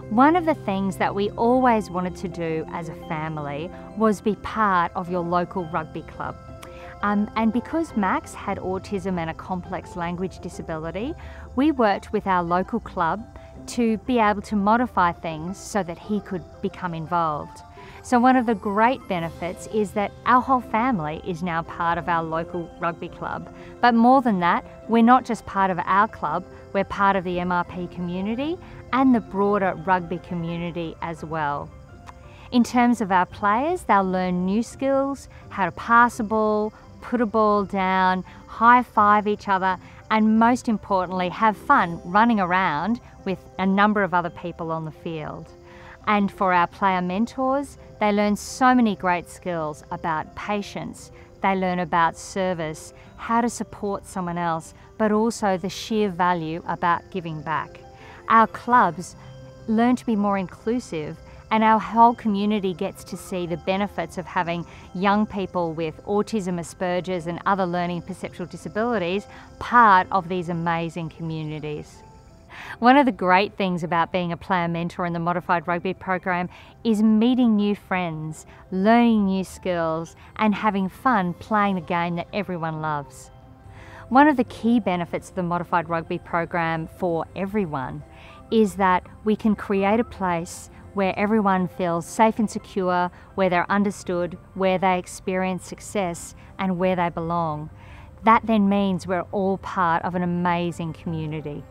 One of the things that we always wanted to do as a family was be part of your local rugby club. And because Max had autism and a complex language disability, we worked with our local club to be able to modify things so that he could become involved. So one of the great benefits is that our whole family is now part of our local rugby club. But more than that, we're not just part of our club, we're part of the MRP community and the broader rugby community as well. In terms of our players, they'll learn new skills, how to pass a ball, put a ball down, high-five each other, and most importantly, have fun running around with a number of other people on the field. And for our player mentors, they learn so many great skills about patience, they learn about service, how to support someone else, but also the sheer value about giving back. Our clubs learn to be more inclusive, and our whole community gets to see the benefits of having young people with autism, Asperger's and other learning perceptual disabilities part of these amazing communities. One of the great things about being a player mentor in the Modified Rugby program is meeting new friends, learning new skills and having fun playing the game that everyone loves. One of the key benefits of the Modified Rugby program for everyone is that we can create a place where everyone feels safe and secure, where they're understood, where they experience success and where they belong. That then means we're all part of an amazing community.